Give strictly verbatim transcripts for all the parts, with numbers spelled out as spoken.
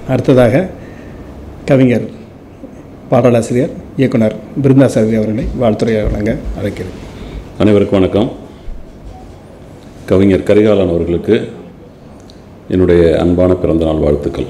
அடுத்ததாக கவிஞர், பாடலாசிரியர், இயக்குனர் பிருந்தாசாரி அவர்களை வாழ்த்துறையாக வழங்க அழைக்கிறேன். அனைவருக்கும் வணக்கம். கவிஞர் கரிகாலன் அவர்களுக்கு என்னுடைய அன்பான பிறந்தநாள் வாழ்த்துக்கள்.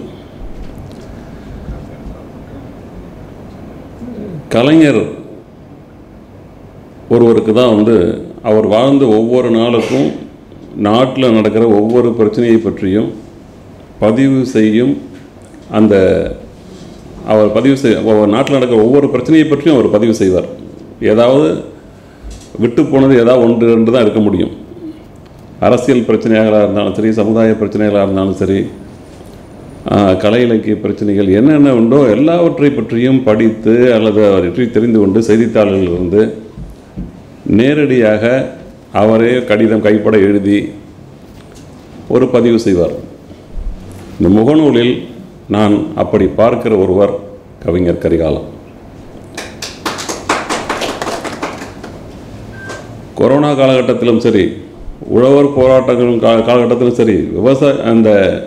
கலைஞர் ஒருவருக்கு தான் வந்து அவர் வாழ்ந்த ஒவ்வொரு நாளுக்கும் நாட்டில் நடக்கிற ஒவ்வொரு பிரச்சனையை பற்றியும் பதிவு செய்யும். அந்த அவர் பதிவு செய் நாட்டில் நடக்கிற ஒவ்வொரு பிரச்சனையை பற்றியும் அவர் பதிவு செய்வார். ஏதாவது விட்டு போனது ஏதாவது ஒன்று ரெண்டு தான் இருக்க முடியும். அரசியல் பிரச்சனைகளாக இருந்தாலும் சரி, சமுதாய பிரச்சனைகளாக இருந்தாலும் சரி, கலை இலக்கிய பிரச்சனைகள் என்னென்ன உண்டோ எல்லாவற்றை பற்றியும் படித்து அல்லது அவற்றை தெரிந்து கொண்டு செய்தித்தாள்களிலிருந்து நேரடியாக அவரே கடிதம் கைப்பட எழுதி ஒரு பதிவு செய்வார். இந்த முகநூலில் நான் அப்படி பார்க்கிற ஒருவர் கவிஞர் கரிகாலன். கொரோனா காலகட்டத்திலும் சரி, உழவர் போராட்டங்களும் காலகட்டத்திலும் சரி, விவசாய அந்த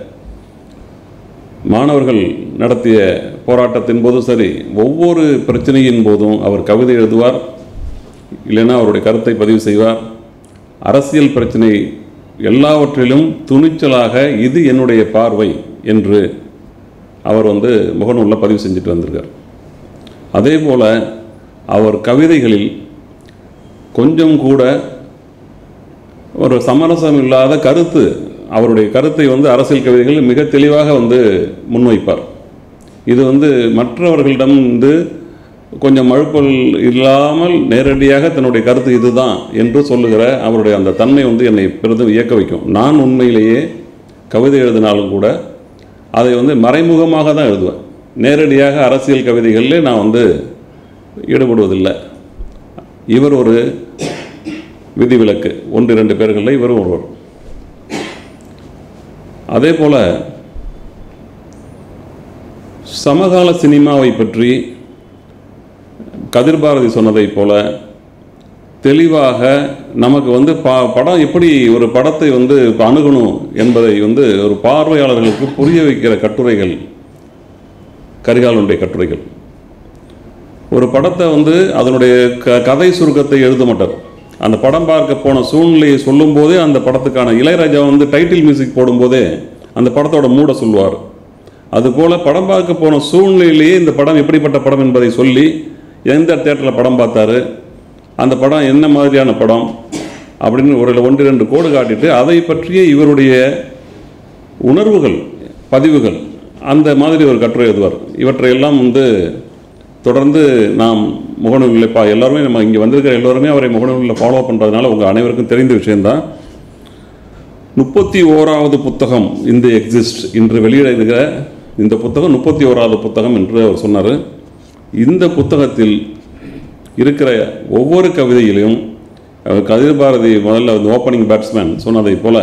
மாணவர்கள் நடத்திய போராட்டத்தின் போதும் சரி, ஒவ்வொரு பிரச்சனையின் போதும் அவர் கவிதை எழுதுவார், இல்லைன்னா அவருடைய கருத்தை பதிவு செய்வார். அரசியல் பிரச்சனை எல்லாவற்றிலும் துணிச்சலாக இது என்னுடைய பார்வை என்று அவர் வந்து முகநூலில் பதிவு செஞ்சுட்டு வந்திருக்கார். அதே போல் அவர் கவிதைகளில் கொஞ்சம் கூட ஒரு சமரசம் இல்லாத கருத்து, அவருடைய கருத்தை வந்து அரசியல் கவிதைகள் மிக தெளிவாக வந்து முன்வைப்பார். இது வந்து மற்றவர்களிடம் வந்து கொஞ்சம் மழுப்பல் இல்லாமல் நேரடியாக தன்னுடைய கருத்து இதுதான் என்று சொல்லுகிற அவருடைய அந்த தன்மை வந்து என்னை பெரிதும் இயக்க வைக்கும். நான் உண்மையிலேயே கவிதை எழுதினாலும் கூட அதை வந்து மறைமுகமாக தான் எழுதுவேன். நேரடியாக அரசியல் கவிதைகளிலே நான் வந்து ஈடுபடுவதில்லை. இவர் ஒரு விதிவிலக்கு, ஒன்று இரண்டு பேர்களில் இவரும் ஒருவர். அதே போல் சமகால சினிமாவை பற்றி கதிர் பாரதி சொன்னதை போல தெளிவாக நமக்கு வந்து பா படம் எப்படி ஒரு படத்தை வந்து அணுகணும் என்பதை வந்து ஒரு பார்வையாளர்களுக்கு புரிய வைக்கிற கட்டுரைகள் கரிகாலனுடைய கட்டுரைகள். ஒரு படத்தை வந்து அதனுடைய க கதை சுருக்கத்தை எழுத மாட்டார். அந்த படம் பார்க்க போன சூழ்நிலையை சொல்லும் போதே அந்த படத்துக்கான இளையராஜா வந்து டைட்டில் மியூசிக் போடும்போதே அந்த படத்தோட மூட சொல்லுவார். அதுபோல் படம் பார்க்க போன சூழ்நிலையிலேயே இந்த படம் எப்படிப்பட்ட படம் என்பதை சொல்லி எந்த தியேட்டரில் படம் பார்த்தாரு, அந்த படம் என்ன மாதிரியான படம் அப்படின்னு ஒரு ஒன்று ரெண்டு கோடு காட்டிட்டு அதை பற்றிய இவருடைய உணர்வுகள், பதிவுகள், அந்த மாதிரி ஒரு கட்டுரை எழுதுவார். இவற்றையெல்லாம் வந்து தொடர்ந்து நாம் முகநூலில் பா எல்லாருமே நம்ம இங்கே வந்திருக்கிற எல்லோருமே அவரை முகநூலில் ஃபாலோ பண்ணுறதுனால உங்கள் அனைவருக்கும் தெரிந்த விஷயந்தான். முப்பத்தி ஓராவது புத்தகம் இந்த எக்ஸிஸ்ட் இன்று வெளியிடுகிற இந்த புத்தகம் முப்பத்தி ஓராவது புத்தகம் என்று அவர் சொன்னார். இந்த புத்தகத்தில் இருக்கிற ஒவ்வொரு கவிதையிலும் கதிர் பாரதி முதல்ல வந்து ஓப்பனிங் பேட்ஸ்மேன் சொன்னதை போல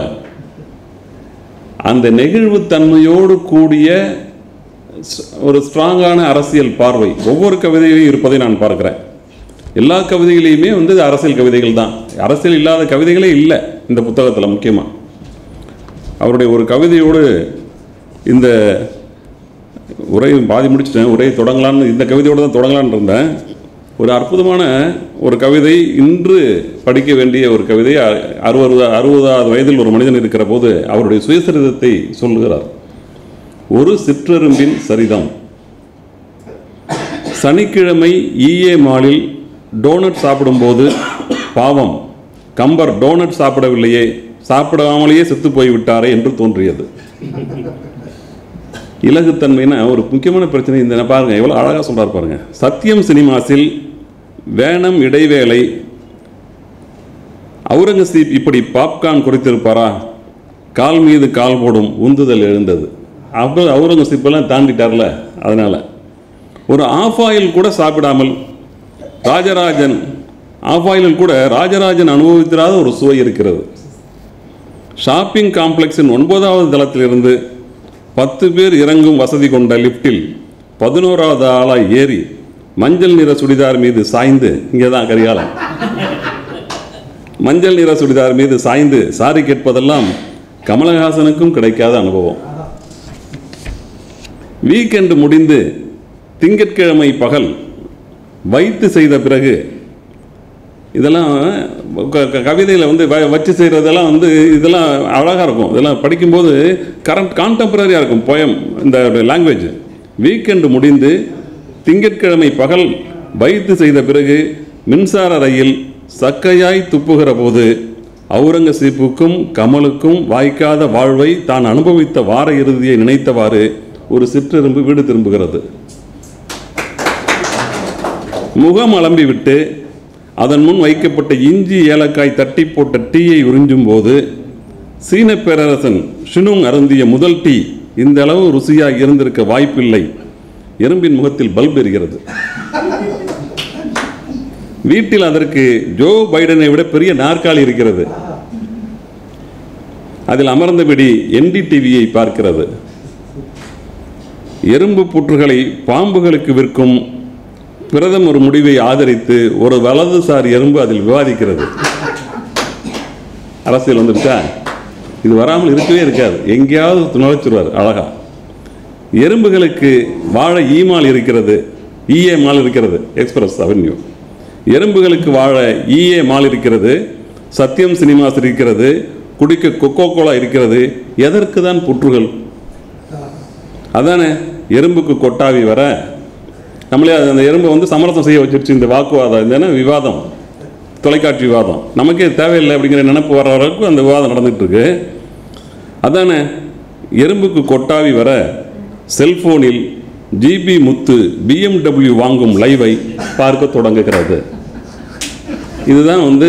அந்த நெகிழ்வுத்தன்மையோடு கூடிய ஒரு ஸ்ட்ராங்கான அரசியல் பார்வை ஒவ்வொரு கவிதையிலையும் இருப்பதை நான் பார்க்கிறேன். எல்லா கவிதைகளையுமே வந்து அரசியல் கவிதைகள் தான், அரசியல் இல்லாத கவிதைகளே இல்லை இந்த புத்தகத்தில். முக்கியமாக அவருடைய ஒரு கவிதையோடு இந்த உரையை பாதி முடிச்சிட்டேன். உரையை தொடங்கலான்னு இந்த கவிதையோடு தான் தொடங்கலான்னு இருந்தேன். ஒரு அற்புதமான ஒரு கவிதை, இன்று படிக்க வேண்டிய ஒரு கவிதை. அறுபது அறுபதாவது வயதில் ஒரு மனிதன் இருக்கிற போது அவருடைய சுயசரிதத்தை சொல்லுகிறார். ஒரு சிற்றெரும்பின் சரிதம். சனிக்கிழமை ஈஏ மாலில் டோனட் சாப்பிடும்போது பாவம் கம்பர் டோனட் சாப்பிடவில்லையே, சாப்பிடாமலேயே செத்து போய்விட்டாரே என்று தோன்றியது. இலகுத்தன்மைனா ஒரு முக்கியமான பிரச்சனை. இந்த பாருங்க எவ்வளோ அழகாக சொல்கிறார் பாருங்க. சத்தியம் சினிமாஸில் வேனம் இடைவேளை அவுரங்கசீப் இப்படி பாப்கார்ன் குறித்திருப்பாரா? கால் மீது கால் போடும் உந்துதல் எழுந்தது. அப்போ அவுரங்கசீப்பெல்லாம் தாண்டிட்டார்ல. அதனால் ஒரு ஆஃப் ஆயில் கூட சாப்பிடாமல் ராஜராஜன் ஆஃப் ஆயிலில் கூட ராஜராஜன் அனுபவித்திராத ஒரு சுவை இருக்கிறது. ஷாப்பிங் காம்ப்ளெக்ஸின் ஒன்பதாவது தளத்திலிருந்து பத்து பேர் இறங்கும் வசதி கொண்ட லிஃப்டில் பதினோராவது ஆளாய் ஏறி மஞ்சள் நிற சுடிதார் மீது சாய்ந்து, இங்கே தான் கரிகாலன், மஞ்சள் நிற சுடிதார் மீது சாய்ந்து சாரி கேட்பதெல்லாம் கமலஹாசனுக்கும் கிடைக்காத அனுபவம். வீக்கெண்டு முடிந்து திங்கட்கிழமை பகல் வைத்து செய்த பிறகு, இதெல்லாம் கவிதையில் வந்து வச்சு செய்கிறதெல்லாம் வந்து இதெல்லாம் அழகாக இருக்கும். இதெல்லாம் படிக்கும்போது கரண்ட் கான்டெம்பரரியாக இருக்கும் போயம் இந்த லாங்குவேஜ். வீக்கெண்டு முடிந்து திங்கட்கிழமை பகல் வைத்து செய்த பிறகு மின்சார ரயில் சக்கையாய் துப்புகிற போது அவுரங்கசீப்புக்கும் கமலுக்கும் வாய்க்காத வாழ்வை தான் அனுபவித்த வார இறுதியை நினைத்தவாறு ஒரு சிற்றெரும்பு வீடு திரும்புகிறது. முகம் அலம்பி விட்டு அதன் முன் வைக்கப்பட்ட இஞ்சி ஏலக்காய் தட்டி போட்ட டீயை உறிஞ்சும் போது சீன பேரரசன் ஷினுங் அருந்திய முதல் டீ இந்த அளவு ருசியாக இருந்திருக்க வாய்ப்பில்லை. எறும்பின் முகத்தில் பல்ப் எரிகிறது. வீட்டில் அதற்கு ஜோ பைடனை விட பெரிய நாற்காலி இருக்கிறது. அதில் அமர்ந்தபடி என்டிடிவியை பார்க்கிறது. எறும்பு புற்றுகளை பாம்புகளுக்கு விற்கும் பிரதமர் முடிவை ஆதரித்து ஒரு வலதுசாரி எறும்பு அதில் விவாதிக்கிறது. அரசியல் வந்துருச்சா? இது வராமல் இருக்கவே இருக்காது, எங்கேயாவது நுழைச்சிருவார் அழகா. எறும்புகளுக்கு வாழ ஈமால் இருக்கிறது, ஈஏ மால் இருக்கிறது, எக்ஸ்பிரஸ் அவென்யூ. எறும்புகளுக்கு வாழ ஈஏ மால் இருக்கிறது, சத்யம் சினிமாஸ் இருக்கிறது, குடிக்க கொக்கோ கோலா இருக்கிறது. எதற்கு தான் புற்றுகள்? அதானே எறும்புக்கு கொட்டாவி வர. நம்மளே அந்த எறும்பை வந்து சமரசம் செய்ய வச்சிருச்சு இந்த வாக்குவாதம், இந்த விவாதம், தொலைக்காட்சி விவாதம். நமக்கே தேவையில்லை அப்படிங்கிற நினைப்பு வர வரைக்கும் அந்த விவாதம் நடந்துகிட்டு இருக்கு. அதானே எறும்புக்கு கொட்டாவி வர செல்போனில் ஜிபி முத்து பிஎம்டபிள்யூ வாங்கும் லைவை பார்க்க தொடங்குகிறது. இதுதான் வந்து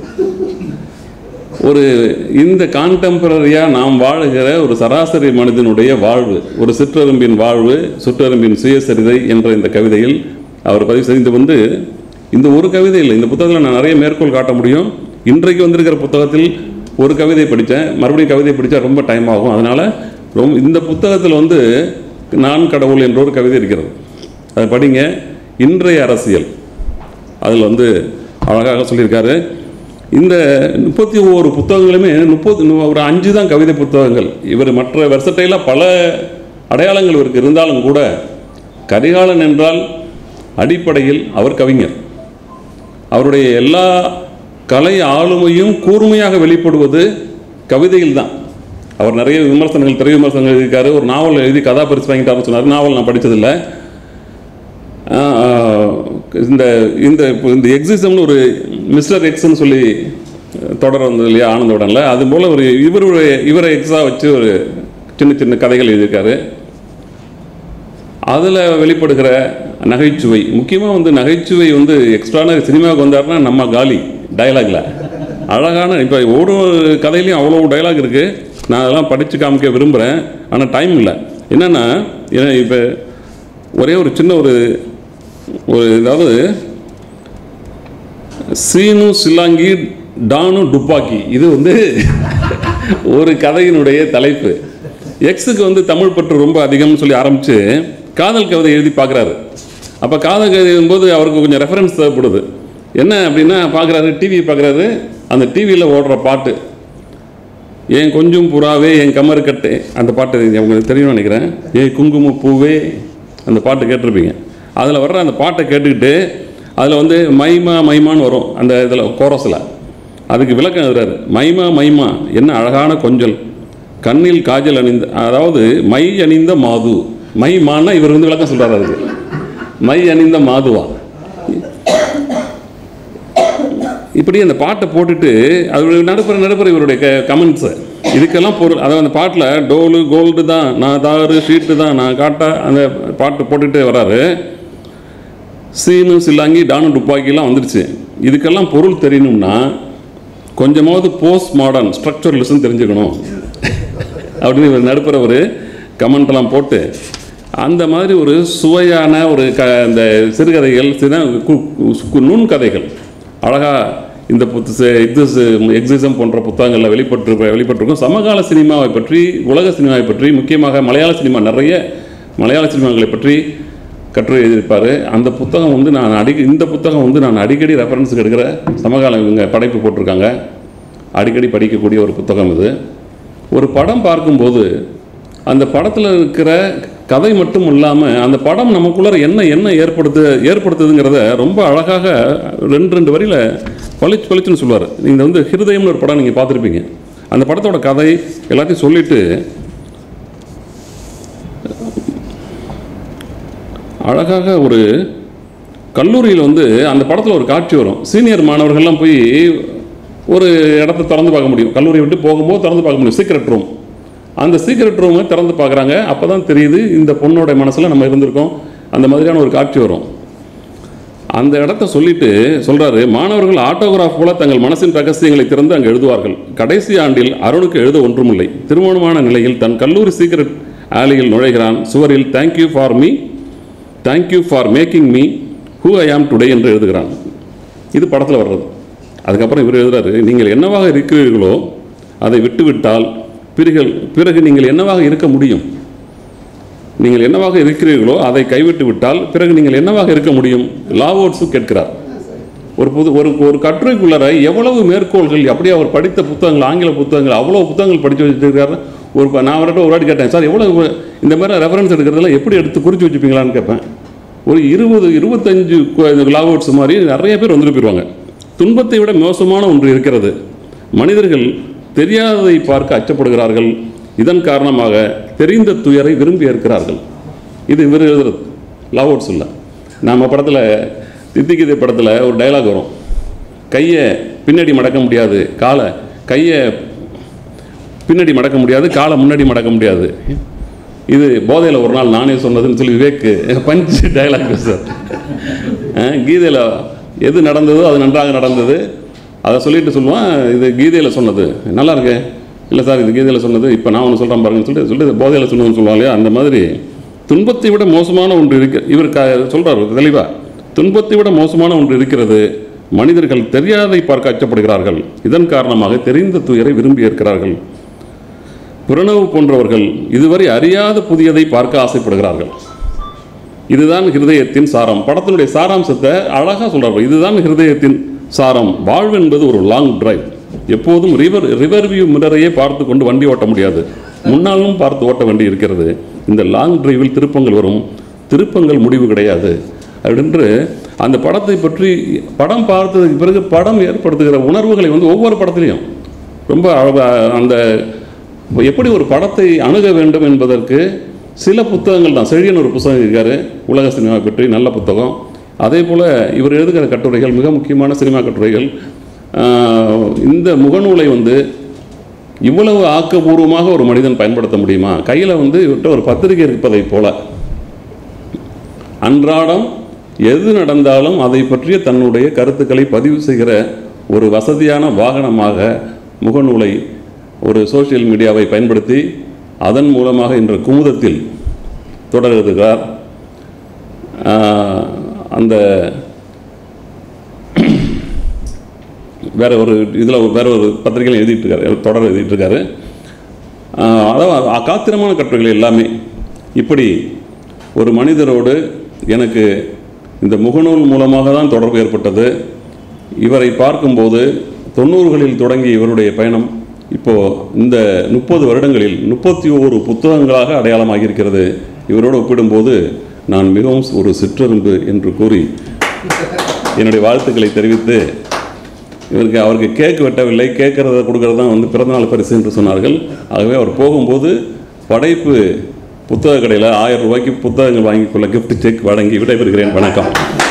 ஒரு இந்த கான்டெம்பரரியாக நாம் வாழுகிற ஒரு சராசரி மனிதனுடைய வாழ்வு, ஒரு சிற்றெரும்பின் வாழ்வு, சுற்றெரும்பின் சுயசரிதை என்ற இந்த கவிதையில் அவர் பதிவு செய்து வந்து இந்த ஒரு கவிதை இல்லை, இந்த புத்தகத்தில் நான் நிறைய மேற்கோள் காட்ட முடியும். இன்றைக்கு வந்திருக்கிற புத்தகத்தில் ஒரு கவிதை படித்தேன், மறுபடியும் கவிதை படித்தா ரொம்ப டைம் ஆகும். அதனால் ரொம்ப இந்த புத்தகத்தில் வந்து நான் கடவுள் என்ற ஒரு கவிதை இருக்கிறது, அதை படிங்க. இன்றைய அரசியல் அதில் வந்து அழகாக சொல்லியிருக்காரு. இந்த முப்பத்தி ஒவ்வொரு புத்தகங்களுமே முப்பது ஒரு அஞ்சு தான் கவிதை புத்தகங்கள். இவர் மற்ற வெர்சட்டைலாக பல அடையாளங்கள் இவருக்கு இருந்தாலும் கூட கரிகாலன் என்றால் அடிப்படையில் அவர் கவிஞர். அவருடைய எல்லா கலை ஆளுமையும் கூர்மையாக வெளிப்படுவது கவிதையில் தான். அவர் நிறைய விமர்சனங்கள், திரை விமர்சனங்கள் எழுதியிருக்காரு. ஒரு நாவல் எழுதி கதாபரிசு வாங்கிட்டாருன்னு சொன்னார். நாவல் நான் படித்ததில்லை. இந்த இந்த இந்த எக்ஸிசம்னு ஒரு மிஸ்டர் எக்ஸ்ன்னு சொல்லி தொடர் வந்தது இல்லையா ஆனந்தவுடனில், அது போல் ஒரு இவருடைய இவரை எக்ஸாக வச்சு ஒரு சின்ன சின்ன கதைகள் எழுதியிருக்காரு. அதில் வெளிப்படுகிற நகைச்சுவை, முக்கியமாக வந்து நகைச்சுவை வந்து எக்ஸ்ட்ரான சினிமாவுக்கு வந்தாருன்னா நம்ம காலி டயலாகில் அழகான. இப்போ ஒரு கதையிலையும் அவ்வளோ டயலாக் இருக்குது. நான் அதெல்லாம் படித்து காமிக்க விரும்புகிறேன், ஆனால் டைம் இல்லை. என்னென்னா இப்போ ஒரே ஒரு சின்ன ஒரு ஒரு ஏதாவது சீனு சில்லாங்கி டானு டுப்பாக்கி, இது வந்து ஒரு கதையினுடைய தலைப்பு. எக்ஸுக்கு வந்து தமிழ் பற்று ரொம்ப அதிகம்னு சொல்லி ஆரம்பித்து காதல் கவிதை எழுதி பார்க்குறாரு. அப்போ காதல் கவிதை எழுதும்போது அவருக்கு கொஞ்சம் ரெஃபரன்ஸ் தேவைப்படுது. என்ன அப்படின்னா பார்க்குறாரு, டிவி பார்க்குறாரு. அந்த டிவியில் ஓடுற பாட்டு ஏன் கொஞ்சம் புறாவே என் கமரு கட்டு, அந்த பாட்டு உங்களுக்கு தெரியும்னு நினைக்கிறேன். ஏன் குங்கும பூவே, அந்த பாட்டு கேட்டிருப்பீங்க. அதில் வர்ற அந்த பாட்டை கேட்டுக்கிட்டு அதில் வந்து மைமா மைமான்னு வரும் அந்த இதில் கோரஸில். அதுக்கு விளக்கம் எழுதுறாரு. மைமா மைமா என்ன அழகான கொஞ்சல், கண்ணில் காஜல் அணிந்த, அதாவது மை அணிந்த மாது. மை மான்னா இவர் வந்து விளக்கம் சொல்கிறார். அதுக்கு மை அணிந்த மாதுவா. இப்படி அந்த பாட்டை போட்டுட்டு அது நடுப்புற நடுப்புற இவருடைய க கமெண்ட்ஸு இதுக்கெல்லாம் பொருள். அதாவது அந்த பாட்டில் டோலு கோல்டு தான், நான் தாறு ஷீட்டு தான், நான் காட்டா, அந்த பாட்டு போட்டுகிட்டே வர்றாரு. சீனு சில்லாங்கி டானு துப்பாக்கிலாம் வந்துடுச்சு. இதுக்கெல்லாம் பொருள் தெரியணும்னா கொஞ்சமாவது போஸ்ட் மாடர்ன் ஸ்ட்ரக்சரலிசம் தெரிஞ்சுக்கணும் அப்படின்னு இவர் நடுப்புற ஒரு கமெண்ட்லாம் போட்டு அந்த மாதிரி ஒரு சுவையான ஒரு க இந்த சிறுகதைகள், சிறு நுண்கதைகள் அழகாக இந்த புத்து இது எக்ஸிசம் போன்ற புத்தகங்களில் வெளிப்பட்டு வெளிப்பட்டிருக்கும். சமகால சினிமாவை பற்றி, உலக சினிமாவை பற்றி, முக்கியமாக மலையாள சினிமா, நிறைய மலையாள சினிமாக்களை பற்றி கட்டுரை எழுதியிருப்பார். அந்த புத்தகம் வந்து நான் அடிக்கடி இந்த புத்தகம் வந்து நான் அடிக்கடி ரெஃபரன்ஸுக்கு எடுக்கிற சமகால இவங்க படைப்பு போட்டிருக்காங்க, அடிக்கடி படிக்கக்கூடிய ஒரு புத்தகம் இது. ஒரு படம் பார்க்கும்போது அந்த படத்தில் இருக்கிற கதை மட்டும் இல்லாமல் அந்த படம் நமக்குள்ளார என்ன என்ன ஏற்படுத்து ஏற்படுத்துதுங்கிறத ரொம்ப அழகாக ரெண்டு ரெண்டு வரியில் பளிச்சு பளிச்சுன்னு சொல்லுவார். நீங்கள் வந்து ஹிருதயம்னு ஒரு படம் நீங்கள் பார்த்துருப்பீங்க. அந்த படத்தோட கதை எல்லாத்தையும் சொல்லிட்டு அழகாக ஒரு கல்லூரியில் வந்து அந்த படத்தில் ஒரு காட்சி வரும். சீனியர் மாணவர்கள்லாம் போய் ஒரு இடத்த திறந்து பார்க்க முடியும். கல்லூரியை விட்டு போகும்போது திறந்து பார்க்க முடியும், சீக்ரெட் ரூம். அந்த சீக்ரெட் ரூமை திறந்து பார்க்குறாங்க. அப்போ தான் தெரியுது இந்த பொண்ணோட மனசில் நம்ம இருந்திருக்கோம். அந்த மாதிரியான ஒரு காட்சி வரும். அந்த இடத்த சொல்லிட்டு சொல்கிறாரு, மாணவர்கள் ஆட்டோகிராஃப் போல தங்கள் மனசின் ரகசியங்களை திறந்து அங்கே எழுதுவார்கள். கடைசி ஆண்டில் அருணுக்கு எழுத ஒன்றுமில்லை. திருமணமான நிலையில் தன் கல்லூரி சீக்ரெட் ஆலியில் நுழைகிறான். சுவரில் thank you for me, thank you for making me who I am today என்று எழுதுகிறான். இது படத்தில் வர்றது. அதுக்கப்புறம் இவர் எழுதுறாரு, நீங்கள் என்னவாக இருக்கிறீர்களோ அதை விட்டுவிட்டால் பிறகு பிறகு நீங்கள் என்னவாக இருக்க முடியும்? நீங்கள் என்னவாக இருக்கிறீர்களோ அதை கைவிட்டு விட்டால் பிறகு நீங்கள் என்னவாக இருக்க முடியும்? லாவோட்ஸு கேட்கிறார். ஒரு புது ஒரு ஒரு கட்டுரைக்குள்ளார எவ்வளவு மேற்கோள்கள், அப்படியே அவர் படித்த புத்தகங்கள், ஆங்கில புத்தகங்கள், அவ்வளோ புத்தகங்கள் படித்து வச்சுருக்காரு. ஒரு நான் அவர்கிட்ட ஒரு வாட்டி கேட்டேன், சார் எவ்வளோ இந்த மாதிரி ரெஃபரன்ஸ் எடுக்கிறதெல்லாம் எப்படி எடுத்து குறித்து வச்சுப்பீங்களான்னு கேட்பேன். ஒரு இருபது இருபத்தஞ்சு லாவோட்ஸ் மாதிரி நிறைய பேர் வந்துட்டு போயிடுவாங்க. துன்பத்தை விட மோசமான ஒன்று இருக்கிறது. மனிதர்கள் தெரியாததை பார்க்க அச்சப்படுகிறார்கள். இதன் காரணமாக தெரிந்த துயரை விரும்பி ஏற்கிறார்கள். இது இவர் எழுதுறது, லாவோட்ஸ் இல்லை. நம்ம படத்தில் தித்திக்கிதை படத்தில் ஒரு டைலாக் வரும், கையை பின்னாடி மடக்க முடியாது, காலை கையை பின்னாடி மடக்க முடியாது, காலை முன்னாடி மடக்க முடியாது. இது போதையில் ஒரு நாள் நானே சொன்னதுன்னு சொல்லி விவேக் பஞ்சு டைலாக் சார். கீதையில் எது நடந்ததோ அது நன்றாக நடந்தது, அதை சொல்லிட்டு சொல்லுவான், இது கீதையில் சொன்னது நல்லா இருக்கு. இல்லை சார் இது கீதையில் சொன்னது, இப்போ நான் ஒன்று சொல்கிறேன் பாருங்கன்னு சொல்லிட்டு சொல்லிட்டு போதையில் சொன்னதுன்னு சொல்லுவாங்க இல்லையா? அந்த மாதிரி துன்பத்தை விட மோசமான ஒன்று இருக்கு. இவர் க சொல்கிறார் தெளிவாக, துன்பத்தை விட மோசமான ஒன்று இருக்கிறது. மனிதர்கள் தெரியாதை பார்க்க அச்சப்படுகிறார்கள். இதன் காரணமாக தெரிந்த துயரை விரும்பி ஏற்கிறார்கள். பிரணவு போன்றவர்கள் இதுவரை அறியாத புதியதை பார்க்க ஆசைப்படுகிறார்கள். இதுதான் ஹிருதயத்தின் சாரம். படத்தினுடைய சாராம்சத்தை அழகாக சொல்கிறார்கள். இதுதான் ஹிருதயத்தின் சாரம். வாழ்வு என்பது ஒரு லாங் டிரைவ். எப்போதும் ரிவர் ரிவர் வியூ மிரரையே பார்த்து கொண்டு வண்டி ஓட்ட முடியாது, முன்னாலும் பார்த்து ஓட்ட வேண்டி இருக்கிறது. இந்த லாங் டிரைவில் திருப்பங்கள் வரும், திருப்பங்கள் முடிவு கிடையாது அப்படின்று அந்த படத்தை பற்றி படம் பார்த்ததுக்கு பிறகு படம் ஏற்படுத்துகிற உணர்வுகளை வந்து ஒவ்வொரு படத்துலையும் ரொம்ப அந்த எப்படி ஒரு படத்தை அணுக வேண்டும் என்பதற்கு சில புத்தகங்கள் தான். செழியன் ஒரு புத்தகம் இருக்காரு, உலக சினிமா பற்றி நல்ல புத்தகம். அதே போல் இவர் எழுதுகிற கட்டுரைகள் மிக முக்கியமான சினிமா கட்டுரைகள். இந்த முகநூலை வந்து இவ்வளவு ஆக்கப்பூர்வமாக ஒரு மனிதன் பயன்படுத்த முடியுமா? கையில் வந்து இவர்கிட்ட ஒரு பத்திரிகை இருப்பதை போல அன்றாடம் எது நடந்தாலும் அதை பற்றிய தன்னுடைய கருத்துக்களை பதிவு செய்கிற ஒரு வசதியான வாகனமாக முகநூலை, ஒரு சோசியல் மீடியாவை பயன்படுத்தி அதன் மூலமாக இன்று குமுதத்தில் தொடர் எழுதுகிறார். அந்த வேற ஒரு இதில் வேற ஒரு பத்திரிகையில் எழுதிட்டு இருக்காரு, தொடர் எழுதிட்டு இருக்காரு. அதாவது அகாத்திரமான கட்டுரைகள் எல்லாமே. இப்படி ஒரு மனிதரோடு எனக்கு இந்த முகநூல் மூலமாக தான் தொடர்பு ஏற்பட்டது. இவரை பார்க்கும்போது தொண்ணூறுகளில் தொடங்கிய இவருடைய பயணம் இப்போது இந்த முப்பது வருடங்களில் முப்பத்தி ஓரு புத்தகங்களாக அடையாளமாகி இருக்கிறது. இவரோடு ஒப்பிடும்போது நான் மிகவும் ஒரு சிற்றெரும்பு என்று கூறி என்னுடைய வாழ்த்துக்களை தெரிவித்து, இவருக்கு அவருக்கு கேக் வெட்டவில்லை, கேட்கறத கொடுக்கறது தான் வந்து பிறந்தநாள் பரிசு என்று சொன்னார்கள். ஆகவே அவர் போகும்போது படைப்பு புத்தக கடையில் ஆயிரம் ரூபாய்க்கு புத்தகங்கள் வாங்கிக்கொள்ள கிஃப்ட் செக் வழங்கி விடைபெறுகிறேன். வணக்கம்.